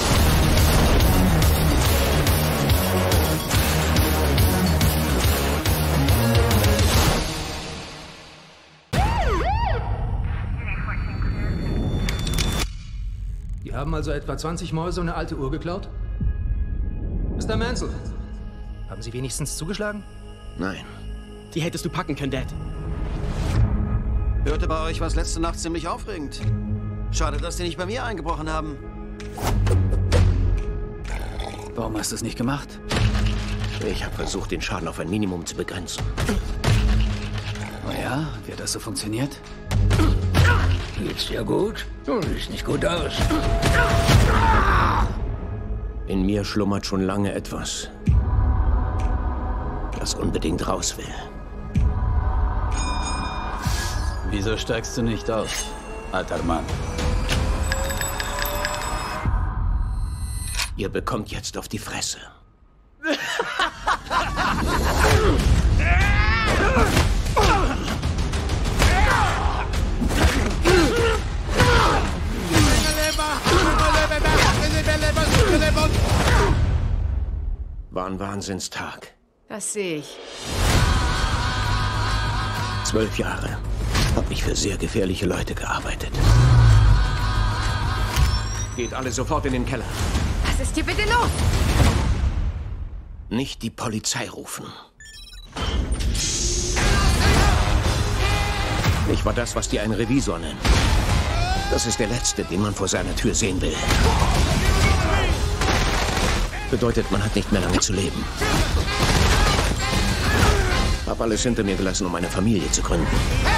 Die haben also etwa 20 Mäuse und eine alte Uhr geklaut? Mr. Mansell, haben Sie wenigstens zugeschlagen? Nein. Die hättest du packen können, Dad. Hörte bei euch was letzte Nacht ziemlich aufregend. Schade, dass die nicht bei mir eingebrochen haben. Warum hast du es nicht gemacht? Ich habe versucht, den Schaden auf ein Minimum zu begrenzen. Oh ja? Wie hat das so funktioniert? Geht's dir gut? Du siehst nicht gut aus. In mir schlummert schon lange etwas, das unbedingt raus will. Wieso steigst du nicht aus, alter Mann? Ihr bekommt jetzt auf die Fresse. War ein Wahnsinnstag. Das sehe ich. 12 Jahre. Hab ich für sehr gefährliche Leute gearbeitet. Geht alle sofort in den Keller. Was ist hier bitte los? Nicht die Polizei rufen. Ich war das, was die einen Revisor nennen. Das ist der Letzte, den man vor seiner Tür sehen will. Bedeutet, man hat nicht mehr lange zu leben. Hab alles hinter mir gelassen, um eine Familie zu gründen.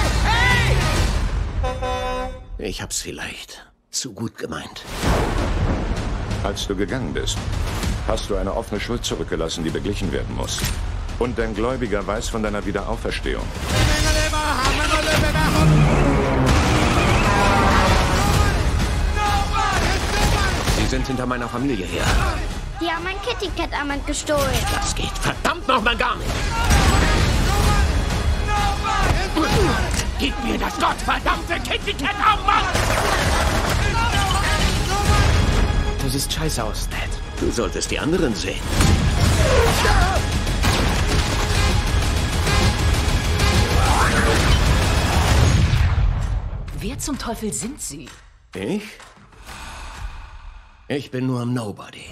Ich hab's vielleicht zu gut gemeint. Als du gegangen bist, hast du eine offene Schuld zurückgelassen, die beglichen werden muss. Und dein Gläubiger weiß von deiner Wiederauferstehung. Sie sind hinter meiner Familie her. Die haben mein Kitty Cat Armband gestohlen. Das geht verdammt nochmal gar nicht. Gib mir das gottverdammte Kitty Cat Armband! Du siehst scheiße aus, Ned. Du solltest die anderen sehen. Wer zum Teufel sind Sie? Ich? Ich bin nur ein Nobody.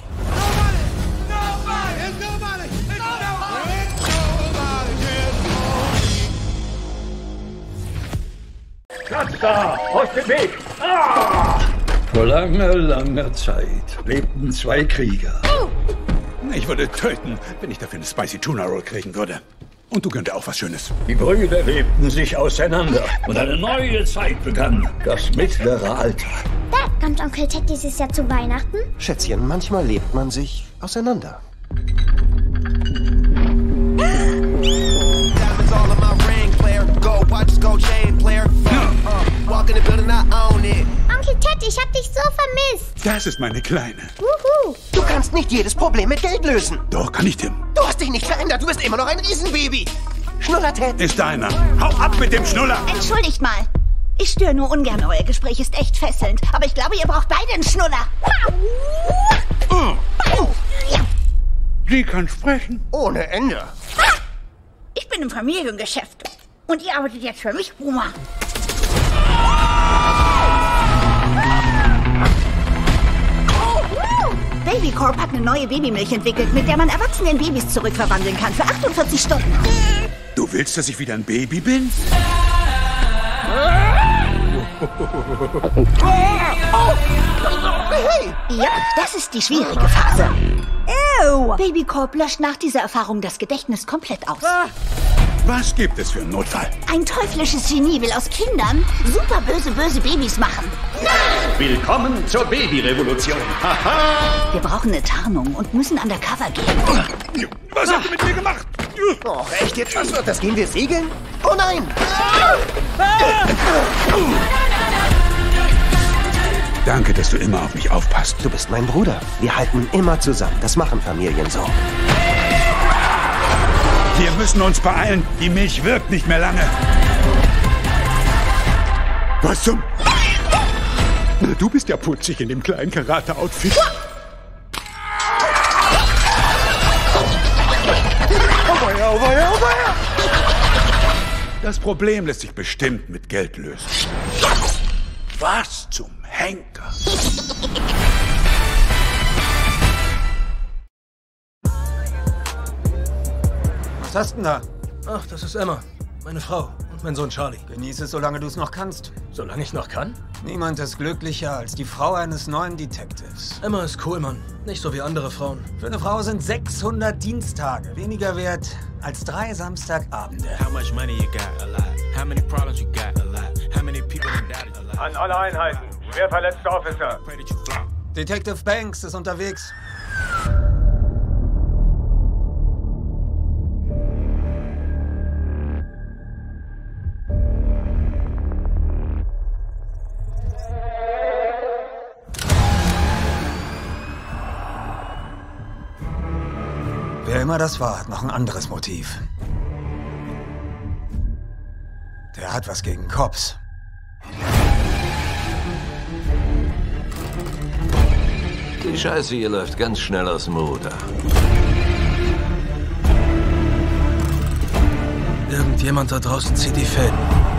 Platz da! Aus dem Weg! Ah! Vor langer, langer Zeit lebten zwei Krieger. Ich würde töten, wenn ich dafür eine Spicy Tuna Roll kriegen würde. Und du gönnte auch was Schönes. Die Brüder lebten sich auseinander und eine neue Zeit begann, das mittlere Alter. Dad, kommt Onkel Ted dieses Jahr zu Weihnachten? Schätzchen, manchmal lebt man sich auseinander. Onkel Ted, ich hab dich so vermisst. Das ist meine Kleine. Wuhu. Du kannst nicht jedes Problem mit Geld lösen. Doch, kann ich, Tim. Du hast dich nicht verändert. Du bist immer noch ein Riesenbaby. Schnuller, Ted. Ist deiner. Hau ab mit dem Schnuller. Entschuldigt mal. Ich störe nur ungern. Euer Gespräch ist echt fesselnd. Aber ich glaube, ihr braucht beide einen Schnuller. Sie kann sprechen. Ohne Ende. Ich bin im Familiengeschäft. Und ihr arbeitet jetzt für mich, Boomer. Baby Corp hat eine neue Babymilch entwickelt, mit der man Erwachsene in Babys zurückverwandeln kann für 48 Stunden. Du willst, dass ich wieder ein Baby bin? Hey! Ja, das ist die schwierige Phase. Ew. Baby Corp löscht nach dieser Erfahrung das Gedächtnis komplett aus. Was gibt es für einen Notfall? Ein teuflisches Genie will aus Kindern super böse Babys machen. Willkommen zur Babyrevolution. Haha! Wir brauchen eine Tarnung und müssen undercover gehen. Was habt ihr mit mir gemacht? Oh, echt jetzt? Was wird das? Gehen wir segeln? Oh nein! Danke, dass du immer auf mich aufpasst. Du bist mein Bruder. Wir halten immer zusammen. Das machen Familien so. Wir müssen uns beeilen. Die Milch wirkt nicht mehr lange. Was zum... Na, du bist ja putzig in dem kleinen Karate-Outfit. Oh weia, oh weia, oh weia. Das Problem lässt sich bestimmt mit Geld lösen. Was zum Henker? Was hast du denn da? Ach, das ist Emma, meine Frau. Und Mein Sohn Charlie. Genieße es, solange du es noch kannst. Solange ich noch kann? Niemand ist glücklicher als die Frau eines neuen Detectives. Emma ist cool, Mann. Nicht so wie andere Frauen. Für eine Frau sind 600 Diensttage weniger wert als 3 Samstagabende. How much money you got? A lot. How many problems you got? A lot. How many people in that? A lot. An alle Einheiten. Schwer verletzter Officer. Detective Banks ist unterwegs. Wer immer das war, hat noch ein anderes Motiv. Der hat was gegen Cops. Die Scheiße hier läuft ganz schnell aus dem Ruder. Irgendjemand da draußen zieht die Fäden.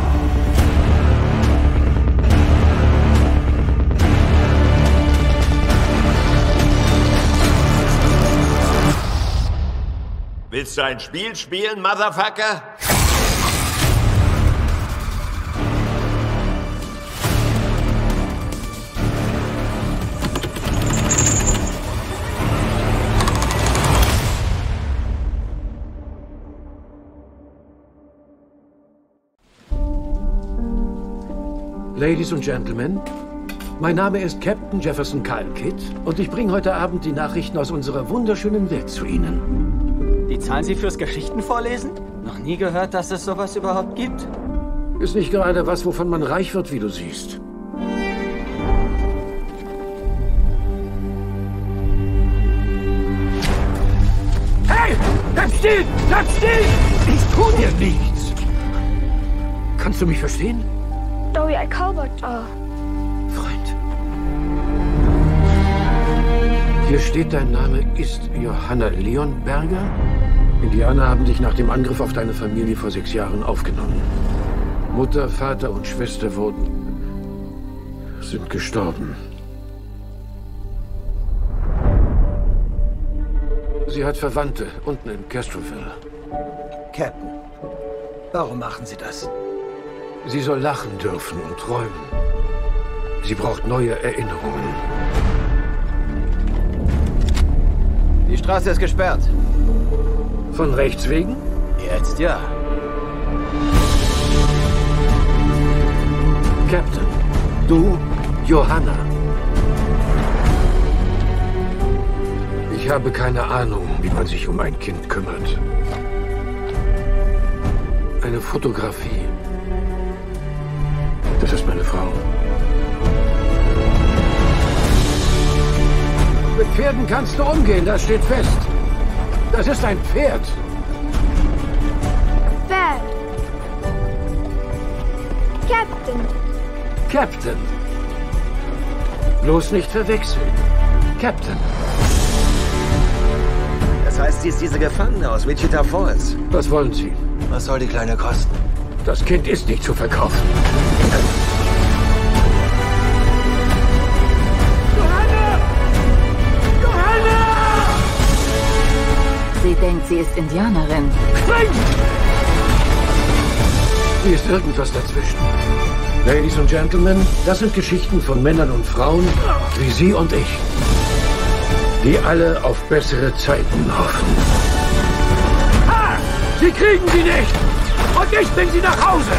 Willst du ein Spiel spielen, Motherfucker? Ladies und Gentlemen, mein Name ist Captain Jefferson Kyle Kidd und ich bringe heute Abend die Nachrichten aus unserer wunderschönen Welt zu Ihnen. Die zahlen Sie fürs Geschichtenvorlesen? Noch nie gehört, dass es sowas überhaupt gibt. Ist nicht gerade was, wovon man reich wird, wie du siehst. Hey! Bleib still! Bleib still! Ich tu dir nichts! Kannst du mich verstehen? Dowie ein Cowboy. Freund. Hier steht, dein Name ist Johanna Leonberger. Indianer haben dich nach dem Angriff auf deine Familie vor 6 Jahren aufgenommen. Mutter, Vater und Schwester sind gestorben. Sie hat Verwandte unten in Castroville. Captain, warum machen Sie das? Sie soll lachen dürfen und träumen. Sie braucht neue Erinnerungen. Die Straße ist gesperrt. Von rechts wegen? Jetzt ja. Captain, du, Johanna. Ich habe keine Ahnung, wie man sich um ein Kind kümmert. Eine Fotografie. Das ist meine Frau. Mit Pferden kannst du umgehen, das steht fest. Das ist ein Pferd. Pferd. Captain. Captain. Bloß nicht verwechseln. Captain. Das heißt, sie ist diese Gefangene aus Wichita Falls. Was wollen Sie? Was soll die Kleine kosten? Das Kind ist nicht zu verkaufen. Johanna! Johanna! Sie denkt, sie ist Indianerin. Spring! Hier ist irgendwas dazwischen. Ladies und Gentlemen, das sind Geschichten von Männern und Frauen, wie Sie und ich, die alle auf bessere Zeiten hoffen. Ha! Sie kriegen sie nicht! Und ich bring sie nach Hause!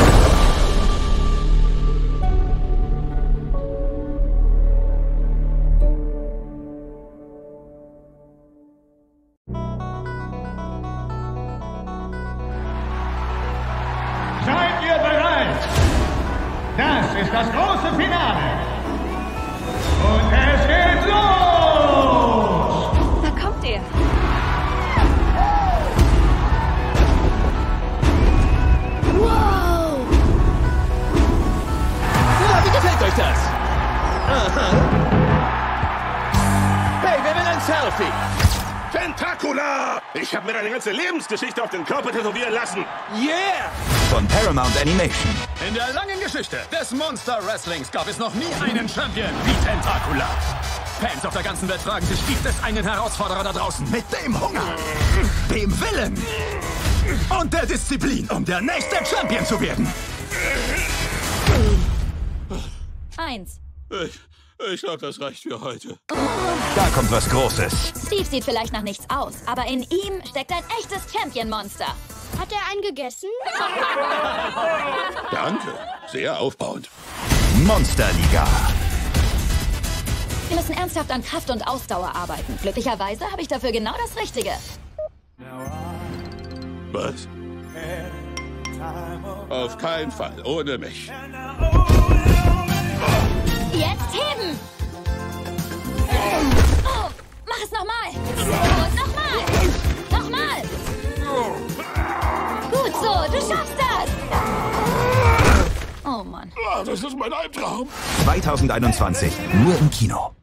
Seid ihr bereit? Das ist das große Finale. Und es geht los! Da kommt er. Wow! Na, wie gefällt euch das? Aha. Hey, wer will ein Selfie? Tentacula! Ich habe mir deine ganze Lebensgeschichte auf den Körper tätowieren lassen. Yeah! Von Paramount Animation. In der langen Geschichte des Monster Wrestlings gab es noch nie einen Champion wie Tentacula. Fans auf der ganzen Welt fragen sich, gibt es einen Herausforderer da draußen? Mit dem Hunger, dem Willen Und der Disziplin, um der nächste Champion zu werden. 1. Ich glaube, das reicht für heute. Da kommt was Großes. Steve sieht vielleicht nach nichts aus, aber in ihm steckt ein echtes Champion-Monster. Hat er einen gegessen? Danke. Sehr aufbauend. Monsterliga. Wir müssen ernsthaft an Kraft und Ausdauer arbeiten. Glücklicherweise habe ich dafür genau das Richtige. Was? Auf keinen Fall, ohne mich. Jetzt heben! Oh, mach es nochmal! Und nochmal! Gut so, du schaffst das! Oh Mann. Das ist mein Albtraum. 2021, nur im Kino.